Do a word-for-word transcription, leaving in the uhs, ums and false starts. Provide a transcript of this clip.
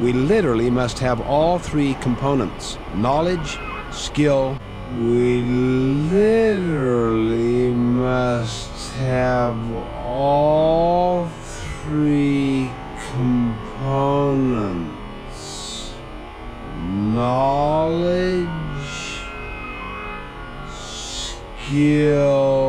We literally must have all three components: knowledge, skill. We literally must have all three components: knowledge, skill,